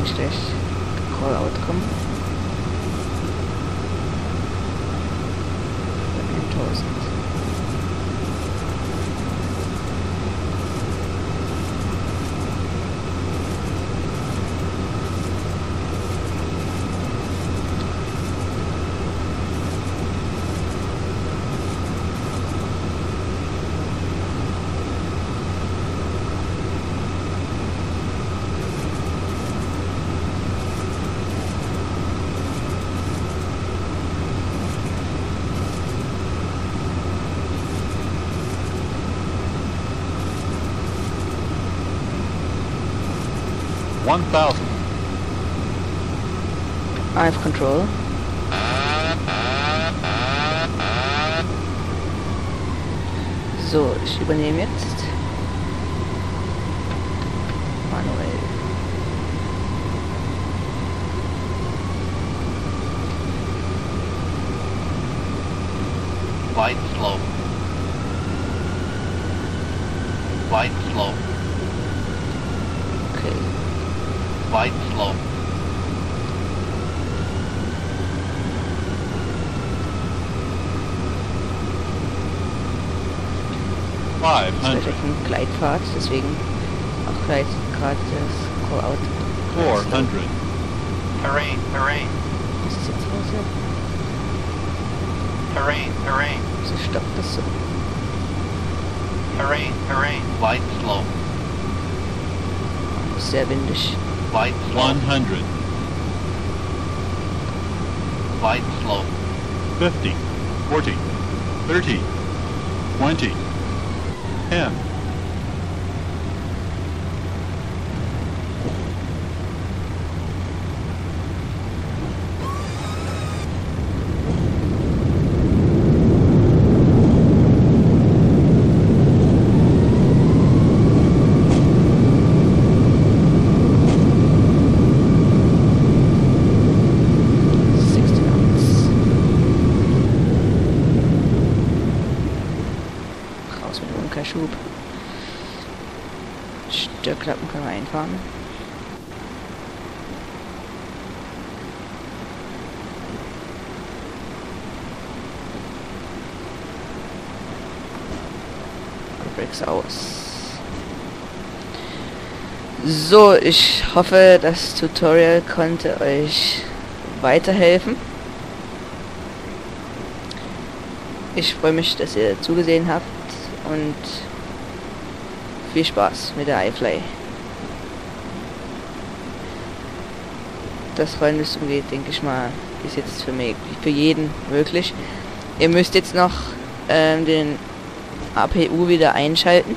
eigentlich gleich Call-Out kommen. 1000. I have control. So, ich übernehme jetzt. Manuell. Flight slow. Flight slow. Okay. Flight slow. Das ist vielleicht ein Gleitpfad, deswegen auch gleich gerade das Call-Out. 400. Terrain, terrain, Was ist jetzt los hier? terrain, terrain, Wieso stoppt das so? terrain, terrain. Flight slow. Sehr windig. Flight slow. 100. Flight slow. 50. 40. 30. 20. 10. Schub. Störklappen können wir einfahren. Bricks aus. So, ich hoffe, das Tutorial konnte euch weiterhelfen. Ich freue mich, dass ihr zugesehen habt. Und viel Spaß mit der iFly. Das Rollenrüstung geht, denke ich mal, ist jetzt für jeden möglich. Ihr müsst jetzt noch den APU wieder einschalten,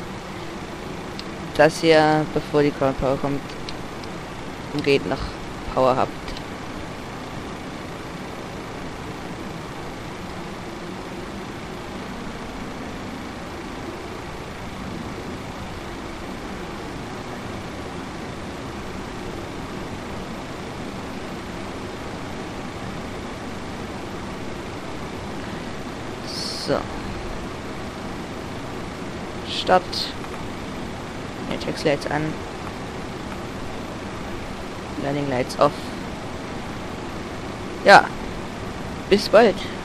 dass ihr, bevor die Ground Power kommt, umgeht noch Power habt. So. Start. Matrix Lights an. Landing Lights off. Ja. Bis bald.